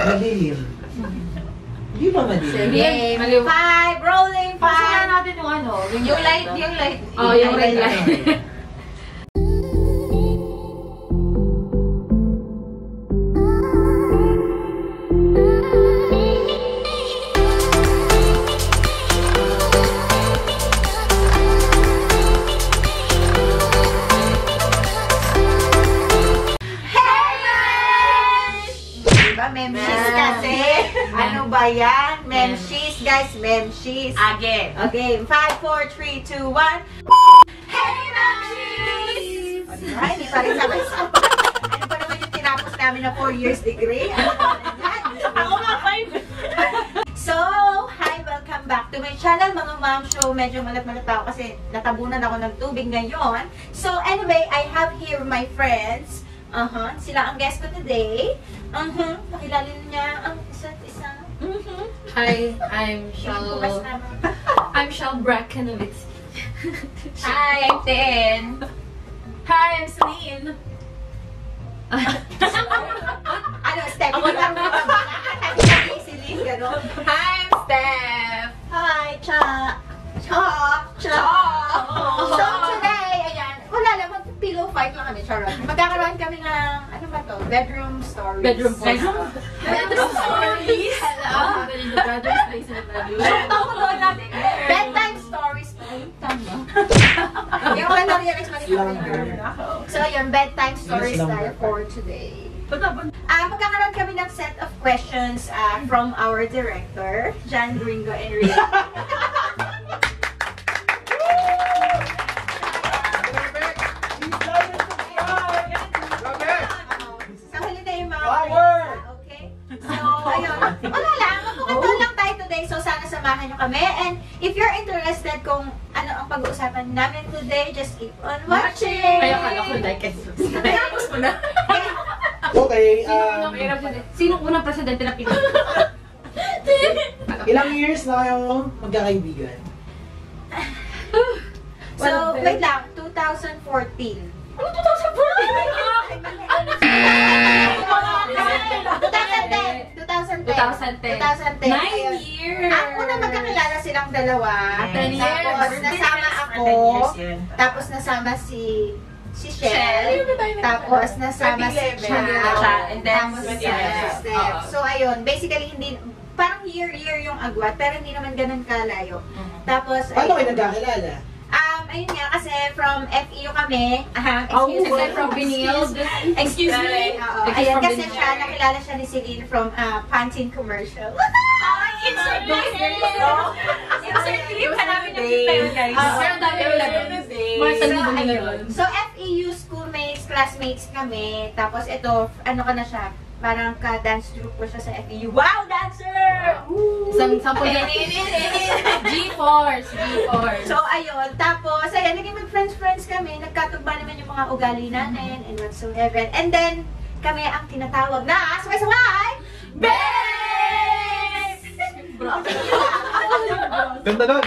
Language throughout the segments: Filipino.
Madilim. Hindi ba madilim? Game 5, rolling 5. Pasaya natin yung ano. Yung light. Oh, yung red light. Memshies kasi. Ano ba yan? Memshies, guys. Memshies. Again. Okay. 5, 4, 3, 2, 1. Hey, Memshies! Alright, hindi pa rin sabay-sabay. Ano pa naman yung tinapos namin na 4 years degree? Ako nga, 5. So, hi! Welcome back to my channel, mga mom show. Medyo malat-malat ako kasi natabunan ako ng tubig ngayon. So, anyway, I have here my friends. Sila ang guest ko today. Pakilala niya ang isa't isa. Hi, I'm Shal Brackenowitz. Hi, I'm Tin. Hi, I'm Celine. Ano, Steph? Ako lang naman. Hi, Celine, gano'n. Hi, I'm Steph. Hi, Cha. So, today, ayan, wala lang, pillow fight lang kami, charot. Magkakaroon kami ng, ano ba to? Bedroom stories. Bedroom stories. Hello. Brother's place in the bedroom. Bedtime stories. Tama. Yung mga na-realize So, yung bedtime stories tayo for today. Magkakaroon kami ng set of questions from our director, John Gringo and Ria. Wala lang, magkukwentuhan lang tayo today. So, sana samahan nyo kami. And if you're interested kung ano ang pag-uusapan namin today, just keep on watching. Kaya kala ko like and subscribe. Tapos mo na. Okay, Sinong unang presidente na Pilipinas? ilang years na kayong magkakaibigan? So, wait lang, 2014. Ano 2014? 2010. 9 years! Ang una magkakilala silang dalawa. 10 years. Tapos nasama ako. Tapos nasama si Shell. Tapos nasama si Cha. And then tapos si Steph. So, ayun. Basically, hindi, parang year yung agwat. Pero hindi naman ganun kalayo. Tapos, Paano kayo nagkakilala? ayun nga, kasi from FEU kami. Excuse me. From Binil. Excuse me. Ayan, kasi siya, nakilala siya ni Celine from Pantene commercial. Insert clip. Hanapin yung clip yun, guys. Pero dami yung lagay. So, FEU schoolmates, classmates kami. Tapos ito, ano ka na siya? Parang ka-dance group ko siya sa FEU. Wow, dancer! Sample na G-Force. So, ayun. Tapos, ayan, naging mag-friends kami. Nagkatugba naman yung mga ugali natin and whatsoever. And then, kami ang tinatawag na, sabay-sabay, Babes! Ganda nun.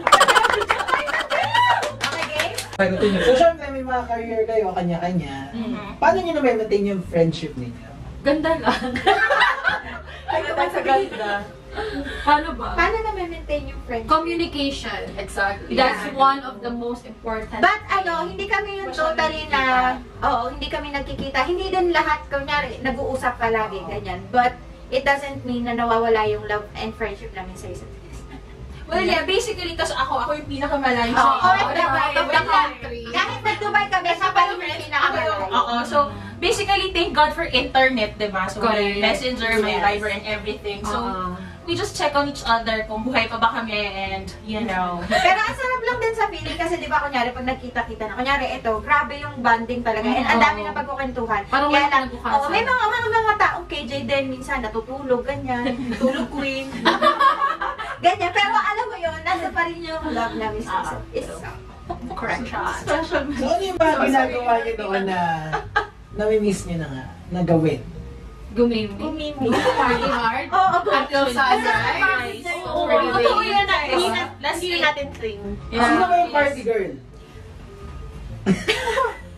Okay, game? So, syempre may mga career kayo, kanya-kanya. Paano nyo na-maintain yung friendship ninyo? Ganda lang. Sa ganda. Paano ba? Paano na-maintain yung friendship? Communication. Exactly. That's one of the most important. But hindi kami yung totally na, hindi kami nagkikita. Hindi din lahat, kunyari, nag-uusap palagi, ganyan. But, it doesn't mean na nawawala yung love and friendship namin sa isa't isa. Well, yeah, basically, kasi ako yung pinakamalayo out of the country. Kahit nag-Dubai kami, sa pa yung pinakamalayo. So, basically, thank God for internet, diba? So, Correct. may messenger, may Viber, and everything. So, we just check on each other kung buhay pa ba kami and, you know. Pero ang sarap lang din sa feeling kasi di ba kunyari pag nagkita-kita na, kunyari ito, grabe yung bonding talaga and ang dami na pagkukwentuhan. Parang kaya wala nagbukasan. may mga taong KJ din minsan natutulog, ganyan, tulog queen. Ganyan, pero alam mo yun, nasa pa rin yung love namin sa isa. Correct. So, ano yung mga ginagawa nyo doon na nami-miss nyo na nga, na gawin? Gumimi. Party hard. Until sunrise. Totoo yan last year natin train. Sino ba yung party girl?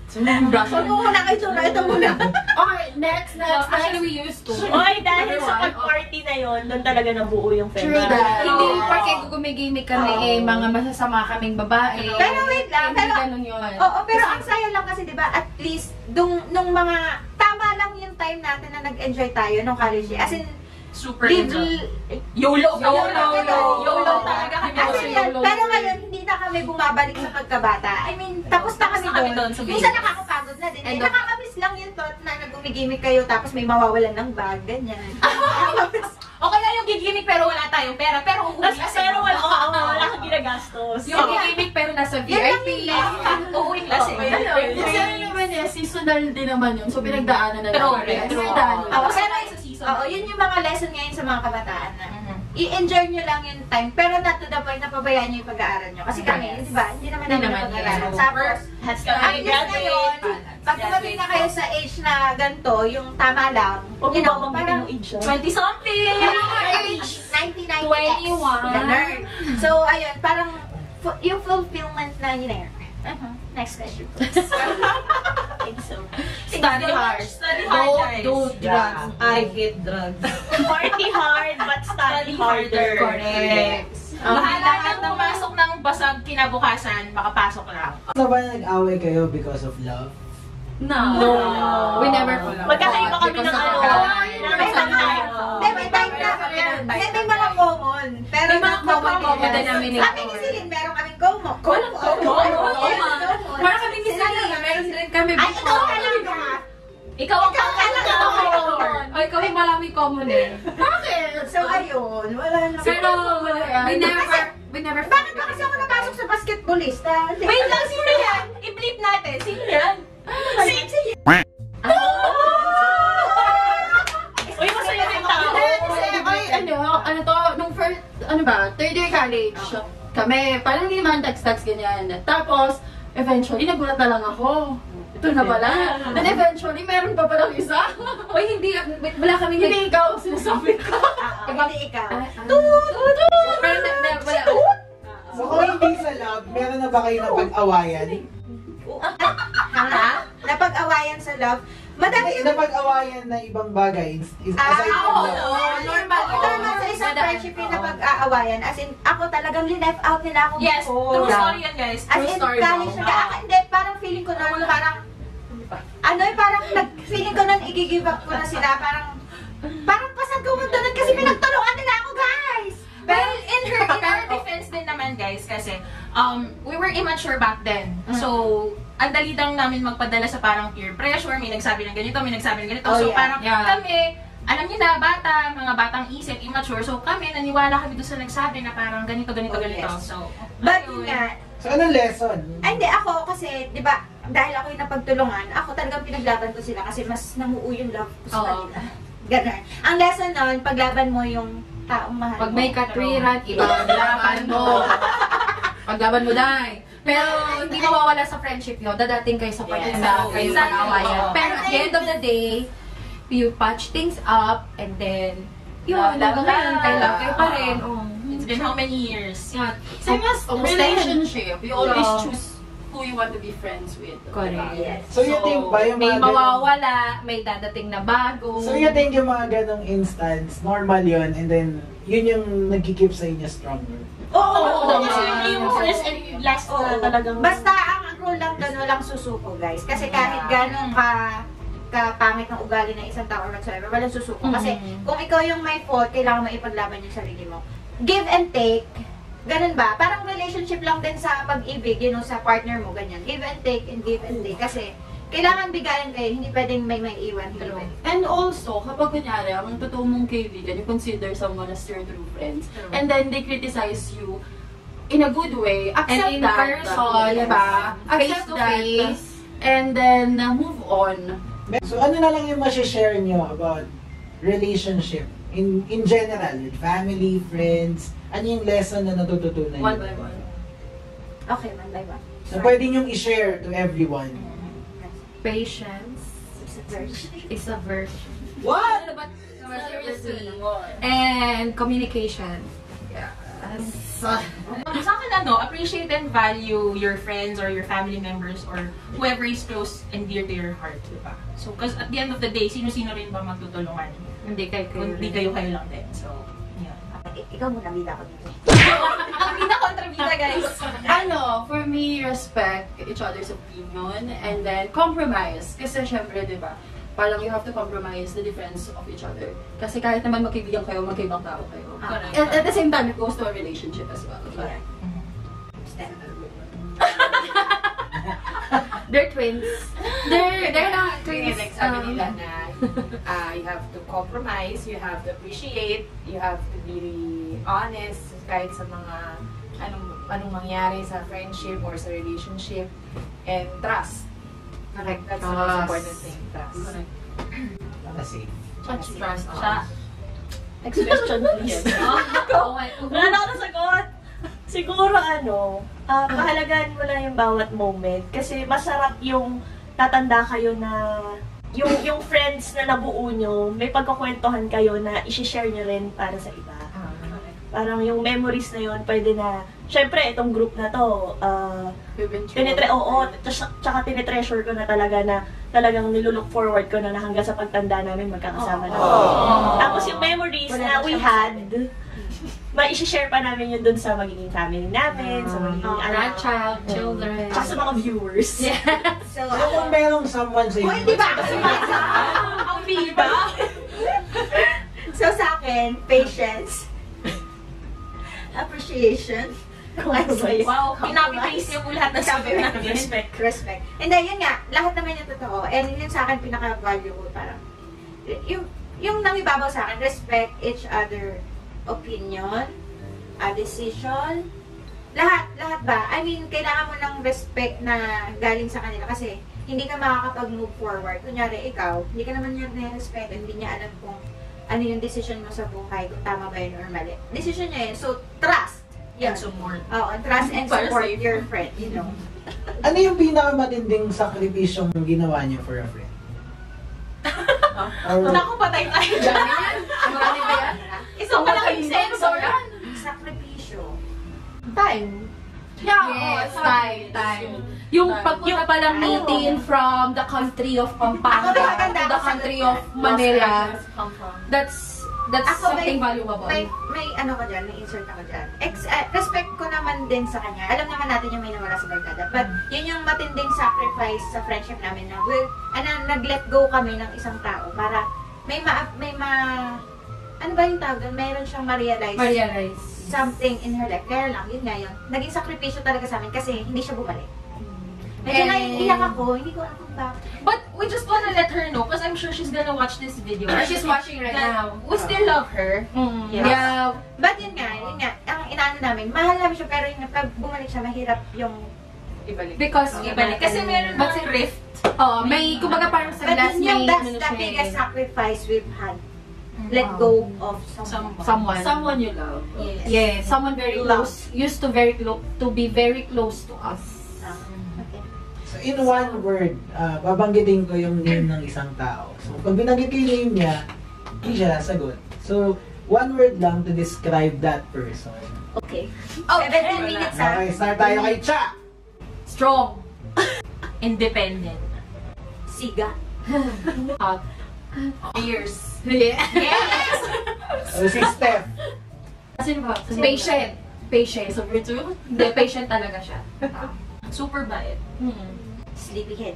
Huwag mo muna kayo ito. Ito muna. Okay, next. Actually, we used to. Oy, dahil sa pag-party na yun, doon talaga nabuo yung True friendship. that. Hindi porque gumigimik kami mga masasama kaming babae. Pero wait lang, Hindi ganun yun. Oo, pero ang saya lang kasi, di ba, at least, nung mga, tama lang yung time natin na nag-enjoy tayo nung college. As in, Super live, enjoy. YOLO talaga kami. As in, pero ngayon, hindi na kami bumabalik sa pagkabata. I mean, tapos na kami doon. Minsan nakakapagod na din. Nakakamiss lang yung thought na nag-umigimik kayo tapos may mawawalan ng bag, ganyan. O kaya yung gigimik pero wala tayong pera, pero uuwi kasi. Pero wala kang ginagastos. Yung gimmick pero nasa VIP. Uuwi kasi. Kasi ano naman seasonal din naman yun. So pinagdaanan na True. naman. Oo, yun yung mga lesson ngayon sa mga kabataan na i-enjoy nyo lang yung time, pero not to the point na pabayaan nyo yung pag-aaral nyo. Kasi kami, di ba, hindi naman namin pag-aaral. Tapos, at least ngayon, pag dumating na kayo sa age na ganito, yung tama lang, you know, parang 20-something! age 1990 21. So, ayun, parang yung fulfillment na yun na yun. Next question. Study hard. Study hard, guys. Don't drugs. I hate drugs. Party hard, but study harder. Correct. Lahat ng pasok ng basag kinabukasan, makapasok lang. So ba nag-away kayo because of love? No. We never follow. Magkakaiba kami ng ano. May time na, may mga common. Pero May mga common din denominator. Kami ni Celine, meron kaming common. Parang kami ni Sally, meron din kami Ay, ikaw before. talaga. Ikaw ang common. Ay, kami marami common eh. Bakit? So, ayun. Wala na. Pero, we never Bakit ba kasi ako napasok sa basketballista? Wait lang, sino yan? I-bleep natin. Sino yan? Uy, masaya yung tao. Ano to, nung first, third year college, kami, parang hindi naman text-text ganyan. Tapos, eventually, nagulat na lang ako. Ito na pala. And eventually, meron pa palang isa. Uy, hindi, wala kami hindi ikaw, sinasabi ko. Hindi ikaw. Pero wala. So kung hindi sa love, meron na ba kayo ng pag-awayan? Ha? Napag-awayan sa love? Madami. Napag-awayan na ibang bagay aside from love. Normal sa isang friendship yung napag-aawayan. As in, ako talagang linef out nila ako Yes, before. true story yan, guys. As in, college na hindi, parang feeling ko noon, parang, feeling ko noon, i-give up ko na sila, parang pasag ko doon kasi pinagtulungan nila ako, guys! Well, in her defense din naman, guys, kasi we were immature back then. So, ang dali lang namin magpadala sa parang peer pressure, may nagsabi ng ganito, may nagsabi ng ganito. So, parang kami, alam niyo na, mga batang isip, immature. So, kami, naniwala kami doon sa nagsabi na parang ganito. Yes. So, But yun nga, So anong lesson? ay hindi, ako kasi, di ba, dahil ako yung napagtulungan, ako talagang pinaglaban ko sila kasi mas namuo yung love ko sa kanila. Ganun. Ang lesson nun, paglaban mo yung taong mahal Pag mo. may katwiran, ibang laban mo. Paglaban mo, dahil. Pero hindi mawawala sa friendship yun. Dadating kayo sa point na kayo mag-awayan. Pero at the end of the day, you patch things up and then, yun, hanggang ngayon, kayo pa rin. it's been how many years? Yeah. Same as relationship. You always choose who you want to be friends with. Correct. Yes. So you think ba yung May mga ganong, mawawala, may dadating na bago. so you think yung mga ganong instance, normal yun, and then yun yung nagkikip sa inyo stronger? Oo, kasi yung first and last na talagang... Basta ang rule lang doon, walang susuko, guys. Kasi kahit ganun kapangit ng ugali ng isang tao or whatsoever, walang susuko. Kasi kung ikaw yung may fault, kailangan mo ipaglaban yung sarili mo. Give and take. Ganun ba? Parang relationship lang din sa pag-ibig, sa partner mo, ganyan. Give and take and give and take. Kasi kailangan bigayan kayo, hindi pwedeng may iwan. And also, kapag kunyari, ang totoo mong kaibigan, you consider someone as your true friends. And then they criticize you in a good way. Accept And in that. person, diba? face Accept to that. face. And then, move on. So ano na lang yung share nyo about relationship in general, with family, friends, ano yung lesson na natututunan nyo? One by one. Okay, one by one. Na pwede nyong i-share to everyone. Patience is a virtue. What? And communication. Yes. Sa akin appreciate and value your friends or your family members or whoever is close and dear to your heart, diba? So, because at the end of the day, sino-sino rin ba magtutulungan? Hindi kayo lang din. So, yeah. Ikaw muna, bida ko dito. Ang bida kontra bida, guys. For me, respect each other's opinion and then compromise. Kasi syempre, di ba, parang you have to compromise the difference of each other. Kasi kahit naman magkaibigan kayo, magkaibang tao kayo. And at the same time, it goes to a relationship as well. Yeah. They're twins. They're not twins. Like sabi nila na you have to compromise, you have to appreciate, you have to be honest kahit sa mga anong mangyari sa friendship or sa relationship, and trust. Correct. That's the most important thing. Trust. Correct. Trust siya. Next question, please. Wala na ako nasagot. Siguro pahalagahan mo lang yung bawat moment kasi masarap yung tatanda kayo na yung friends na nabuo nyo, may pagkakwentuhan kayo na i-share nyo rin para sa iba. Parang yung memories na yun, pwede na, syempre itong group na to, tsaka tinitreasure ko na talaga na talagang nilulook forward ko na hanggang sa pagtanda namin magkakasama na. Tapos yung memories na we had, ma-i-share pa namin yun dun sa magiging family namin, sa magiging grandchild, children, tsaka sa mga viewers. So, kung merong someone sa inyo. di ba? Ang bida! So sa akin, patience, appreciation, Wow, pinapi-paste niyo po lahat ng sabi namin. Respect. And then, yun nga, lahat naman yung totoo. And yun sa akin, pinaka-value ko, parang, yung nangibabaw sa akin, respect each other opinion, decision, lahat ba? I mean, kailangan mo ng respect na galing sa kanila kasi hindi ka makakapag-move forward. Kunyari, ikaw, hindi ka naman niya na-respect, hindi niya alam kung ano yung decision mo sa buhay, kung tama ba yun or mali. Decision niya yun. So, trust. And support. Oo, trust and support your friend, you know. Ano yung pinakamatinding sakripisyong ginawa niyo for a friend? Naku, patay tayo dyan. Marami ba yan? Isang malaking sensor yan. Sakripisyo. Time. Yes, time. Yung pagpunta pa lang natin from the country of Pampanga to the country of Manila, that's something valuable. May ano ka dyan, may insert ako dyan. Respect ko naman din sa kanya. Alam naman natin yung may nawala sa barkada. But yun yung matinding sacrifice sa friendship namin na nag-let go kami ng isang tao para ano ba yung tawag doon? Mayroon siyang ma-realize something in her life. Kaya lang, yun nga yun. Naging sakripisyo talaga sa amin kasi hindi siya bumalik. Medyo naiiyak ako, hindi ko alam kung bakit. But we just wanna let her know because I'm sure she's gonna watch this video. She's watching right now. We still love her. Yes. Yeah. But yun nga, ang inaano namin, mahal namin siya, pero yun, pag bumalik siya, mahirap yung Ibalik. Because ibalik. Kasi meron but ng rift. may kumbaga parang sa but last yun yung may that's the biggest sacrifice we've had. Let go of someone you love. Yes. Yes, someone very close, used to be very close to us. Okay. So in one word, babanggitin ko yung name ng isang tao. So pag binanggit ko yung name niya, hindi siya sagot. So one word lang to describe that person. Okay. 17 minutes ha. Okay, start tayo kay Cha! Strong. Independent. Siga. Fierce. Yes. So si Steph. Sino ba? Patient. So virtue? Hindi, patient talaga siya. Super bait. Sleepyhead.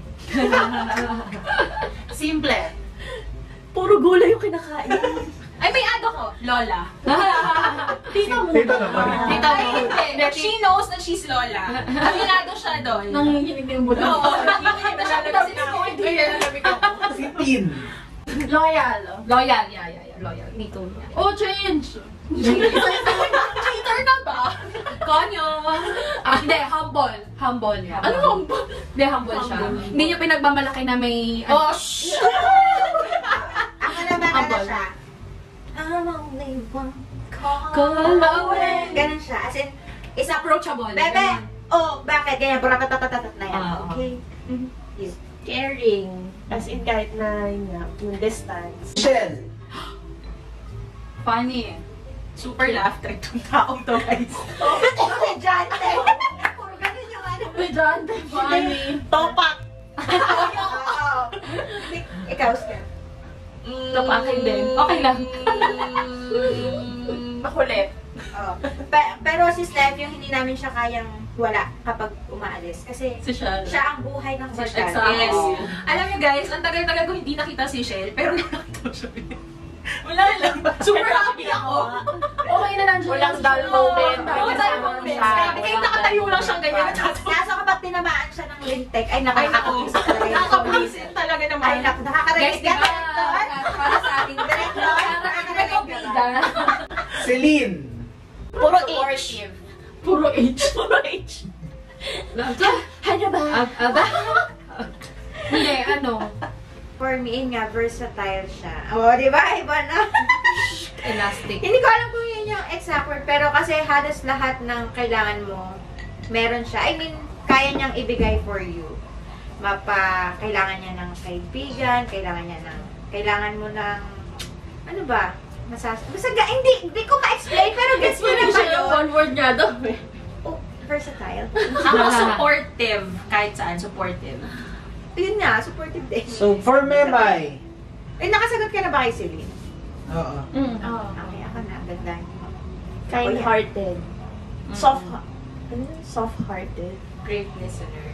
Simple. Puro gulay yung kinakain. Ay, may ado ko. Lola. Tita mo. Tita naman. Tita mo. Hindi. She knows that she's Lola. Aminado siya doon. Nanginginig na yung bulo. Oo. Nanginginig na siya. Kasi Si Tin. Loyal. Yeah. Loyal. Dito niya. Oh, change! cheater na ba? Konyo! Hindi, humble. Humble. Ano humble? Hindi, humble siya. Hindi niya pinagmamalaki na may... Oh, shh! Ako naman ano Humble. siya. I'm only one call Call away. Ganun siya. As in, isa Approachable. Bebe! Oh, bakit? Ganyan, buratatatat na yan. Okay? Yes. Caring. As in kahit na yung distance. Michelle. Funny. Super laugh track tong taong to, guys. Komedyante. Puro ganun yung ano. Komedyante, funny. Topak. Ikaw, Steph. Tapakin din. Okay lang. Makulit. Oh. Pero si Steph, yung hindi namin siya kayang wala kapag umaalis. Kasi Si Shell. siya ang buhay ng barkada. Exactly. Yes. Alam niyo guys, ang tagal-tagal ko hindi nakita si Shell, pero nakita ko siya. Wala lang. Super happy ako. Okay na nandiyan. Walang dull moment. Walang dull moment. Grabe, kahit nakatayo lang siyang ganyan. Kaso kapag tinamaan siya ng lintek, ay nakakapagpisa talaga. Nakakabisit talaga naman. Ay, nakakaragas Guys, ka, diba? Director? Para sa ating Director. Nakakaragas ka. Celine. Puro H. Puro H. Puro H. Ano ba? Aba? Hindi, ano? For me, nga, versatile siya. Oo, di ba? Iba na. Elastic. Hindi ko alam kung yun yung exact word, pero kasi halos lahat ng kailangan mo, meron siya. I mean, kaya niyang ibigay for you. Kailangan niya ng kaibigan, kailangan mo ng, ano ba? Basta, hindi ko ma-explain, pero gets mo na ba yun? One word niya daw eh. Oh, versatile. Ako supportive. Kahit saan, supportive. Yun nga, supportive din. So, for Memay. Nakasagot ka na ba kay Celine? Oo. Okay, ako na. Ganda. Kind-hearted. Soft-hearted. Great listener.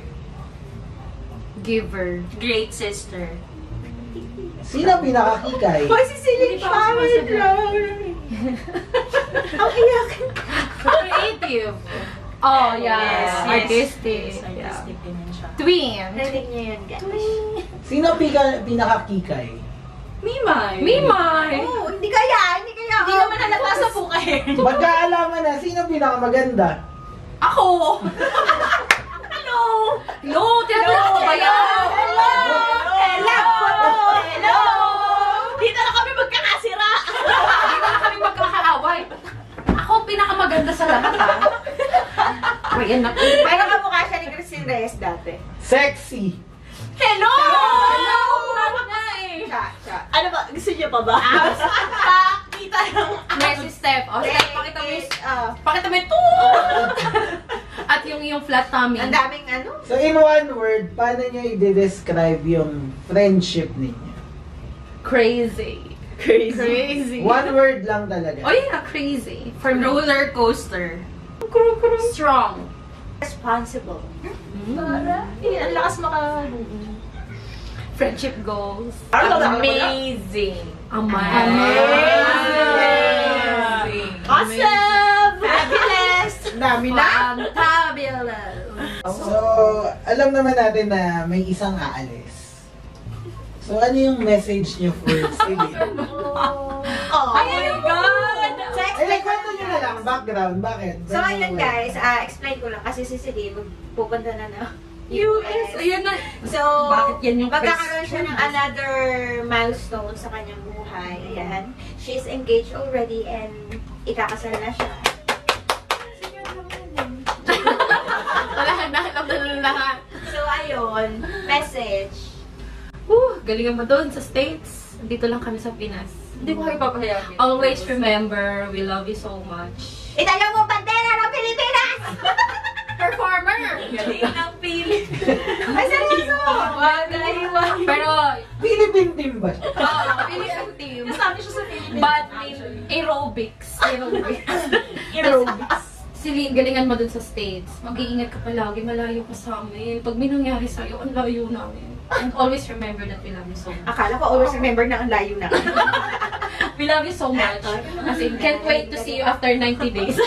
Giver. Great sister. Sino pinakakikay? Hoy, si Celine Power lang. Ang iyakan. Creative. Oh, yeah. Yes, Artistic. Yes, artistic din yun siya. Twin. Narinig niyo yun, guys. Sino pinakakikay? Mimay. Mimay. Oh, hindi kaya. Hindi naman halata sa pukahin. Magkaalaman na, sino pinakamaganda? Ako! No, tinatanong ko ba yan? Hello! Dito na kami magkakasira. Dito na kami magkakaaway. Ako ang pinakamaganda sa lahat, ha? Ayan na. Pero kamukha siya ni Christine Reyes dati. Sexy. Hello! Tama nga eh. Siya. Ano ba? Gusto niyo pa ba? Kita yung... Next step. O, step, pakita mo yung... Pakita mo ito! At yung flat tummy. Ang daming ano. So, in one word, paano nyo i-describe yung friendship ninyo? Crazy. Crazy. One word lang talaga. Oh yeah, crazy. For me. Roller coaster. Strong. Responsible. Ang lakas Friendship goals. Amazing. Amazing. Awesome! Fabulous! Dami na. Fantabulous. So, alam naman natin na may isang aalis. So, ano yung message nyo for Celine? Oh my God! Like, kwento nyo na lang, background, bakit? So, ayun guys, explain ko lang kasi si Celine pupunta na na US. Ayan na. So, Bakit yan yung magkakaroon siya ng another milestone sa kanyang buhay. Ayan. She's engaged already and ikakasal na siya. Lahat na lahat. So, ayun. Message. Galingan mo doon sa States. Dito lang kami sa Pinas. Hindi ko kayo papahayagin. Always remember, we love you so much. Italo mo bandera ng Pilipinas! Performer! Galing ng Pilipinas. Ay, seryoso! Pero, Philippine team ba? Philippine team. Nasabi siya sa Pilipinas. But in aerobics. Aerobics. Celine, galingan mo dun sa States. Mag-iingat ka palagi, malayo ka sa amin. Pag may nangyari sa'yo, ang layo namin. And always remember that we love you so much. Akala ko always remember na ang layo na. We love you so much. As in, can't wait to see you after 90 days.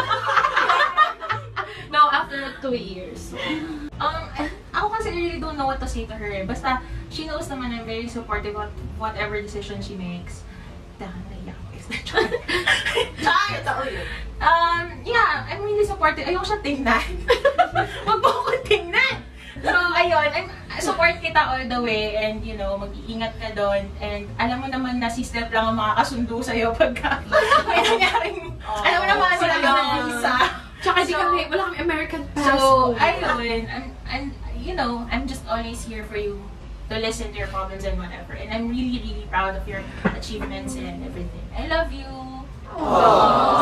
No, after 2 years. Ako kasi really don't know what to say to her. Basta, she knows naman I'm very supportive of whatever decision she makes. Naiyak ko. Yeah, I'm really supportive. Ayoko siya tingnan. Wag mo ko tingnan! So, ayun, support kita all the way and, you know, mag-iingat ka doon. And alam mo naman na si Steph lang ang makakasundo sa'yo pagka may nangyaring, alam mo naman sila ng visa. Tsaka di kami, wala kami American So, passport. ayun, and you know, I'm just always here for you to listen to your problems and whatever. And I'm really, really proud of your achievements and everything. I love you! Aww.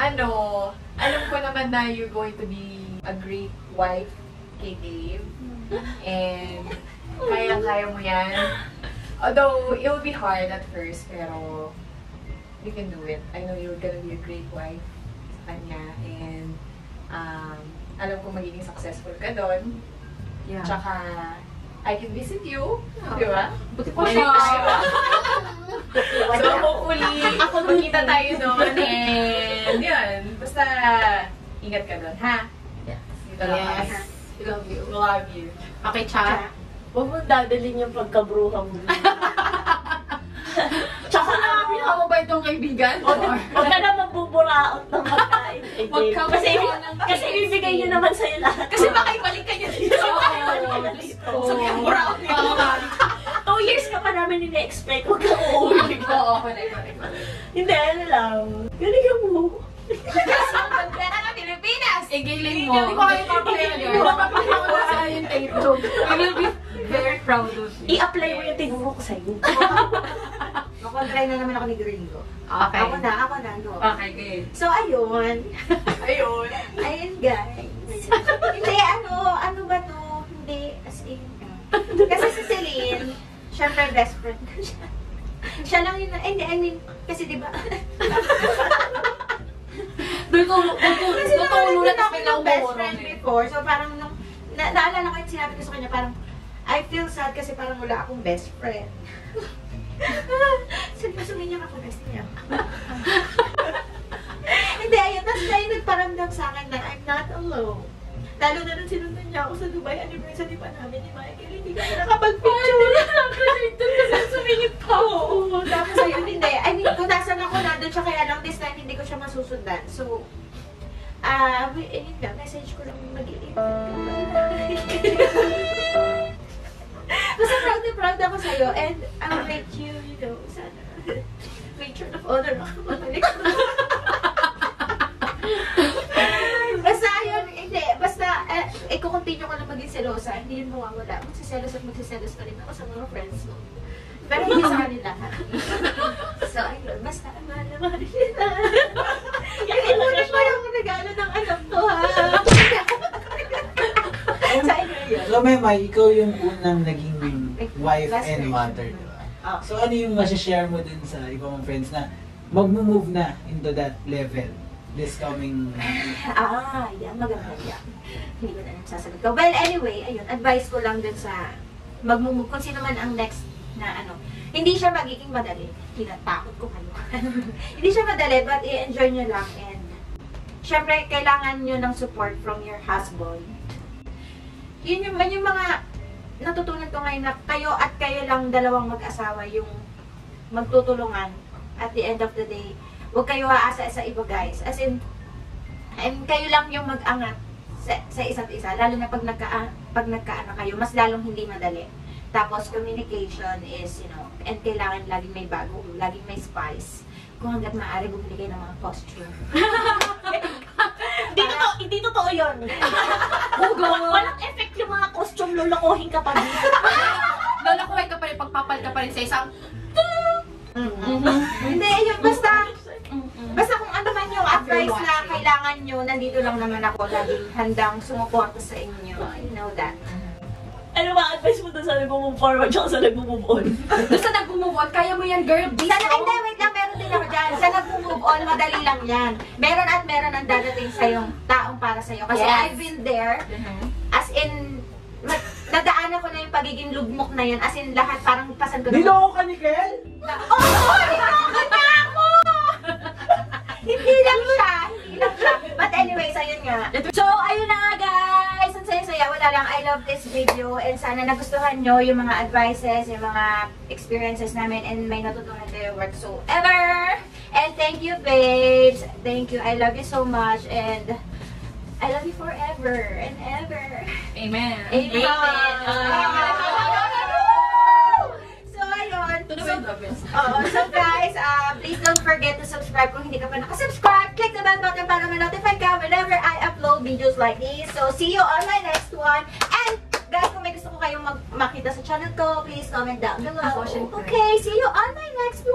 alam ko naman na you're going to be a great wife kay Dave. And kaya mo yan. Although, it will be hard at first, pero you can do it. I know you're gonna be a great wife sa kanya. And alam ko magiging successful ka doon. Yeah. Tsaka, I can visit you. Di ba? Buti po siya. So, hopefully, magkita tayo doon. And, yun. Basta, ingat ka doon, ha? Yes. Dito lang kami. We love you. We love you. Okay, chat? Huwag mo dadalhin yung pagkabruha mo. Tsaka na pinakamabait yung kaibigan. Huwag ka na magbuburaot ng pagkain. Huwag ka Kasi ibibigay niyo naman sa'yo lahat. Kasi baka ibalik ka niya dito. So, yung buraot niya. 2 years ka pa namin nina-expect. Huwag ka uuwi. Oo, correct. Hindi, ano lang. Galing mo. Pagkara ng Pilipinas! Igilin mo. Hindi ko kayo papakaya yun. Papakaya ko na sa yung tato. I will be very proud of you. I-apply mo yung tinuro ko sa'yo. Makontry na naman ako ni Gringo. Okay. Ako na, no. Okay, good. So, ayun. Ayun, guys. Hindi, ano ba to? Hindi, as in. Kasi si Celine, syempre best friend ko siya. Siya lang yun, hindi, I mean, kasi diba, kasi Natulungan ako ng best friend before, so parang nung, naalala ko yung sinabi ko sa kanya, parang, I feel sad kasi parang wala akong best friend. Seryoso niya ako, best niya. Hindi, ayun, tapos siya yung nagparamdam sa akin na I'm not alone. Lalo na nung sinundan niya ako sa Dubai anniversary pa namin ni Michael, hindi kami nakapag-picture. Kasi sumingit pa. Oo, tapos ayun, hindi. I mean, kung nasan ako, nandun siya, kaya lang this time hindi ko siya masusundan. So, yun nga, message ko lang mag-iipit. Basta proud ako sa'yo, and I'll make you, sana, matron of honor ako mabalik. Basta ayun, hindi, basta, i-continue ko lang maging selosa, hindi yun mawawala. Magsiselos pa rin ako sa mga friends mo. Pero hindi sa kanila. So, ayun, basta, mahal na mahal nila. Ipunin mo yung regalo ng anak ko, ha? So, ayun. So, Mema, ikaw yung unang naging wife and mother, di ba? Oh. So, ano yung masashare mo dun sa ibang mong friends na mag-move na into that level this coming... Yan, maganda yan. Hindi ko na nagsasagot ko. Well, anyway, ayun, advice ko lang dun sa mag-move, kung sino man ang next na hindi siya magiging madali. Tinatakot ko kayo. Hindi siya madali, but i-enjoy nyo lang, and syempre, kailangan nyo ng support from your husband. Yun yung mga natutunan ko ngayon na kayo lang dalawang mag-asawa yung magtutulungan at the end of the day. Huwag kayo aasa sa iba, guys. As in, kayo lang yung mag-angat sa isa't isa. Lalo na pag nagkaanak kayo, mas lalong hindi madali. Tapos, communication is, and kailangan laging may bago, laging may spice. Kung hanggat maaari, bumili kayo ng mga costume. Hindi totoo yun. Walang effect yung mga costume, lolokohin ka pa dito. Lolokohin ka pa rin, pagpapal ka pa rin sa isang... Hindi, ayun, basta kung ano man yung advice na kailangan nyo, nandito lang naman ako, laging handang sumuporta sa inyo. You know that. Ano ba advice mo doon sa nag-move forward at sa nag-move on? Doon sa nag-move on, kaya mo yan, girl. Wait lang, meron din ako dyan. Sa nag-move on, madali lang yan. Meron ang dadating sa yung taong para sa'yo. Kasi I've been there, as in, nadaanan ko na yung pagiging lugmok na yan. As in, lahat parang pasan ko na. Niloko ka ni Kel? Niloko na ako! Hindi lang siya. But anyways, ayun nga. So, ayun na nga, guys. Ang saya-saya. Wala lang. I love this video. And sana nagustuhan nyo yung mga advices, yung mga experiences namin, and may natutunan kayo whatsoever. And thank you, babes. Thank you. I love you so much. And I love you forever and ever. Amen. Amen. So, ayun. So, guys, please don't forget to subscribe kung hindi ka pa nakasubscribe. Click the bell button para ma-notify ka whenever I upload videos like this. So, see you on my next one. And, guys, kung may gusto ko kayong makita sa channel ko, please comment down below. Okay, see you on my next video.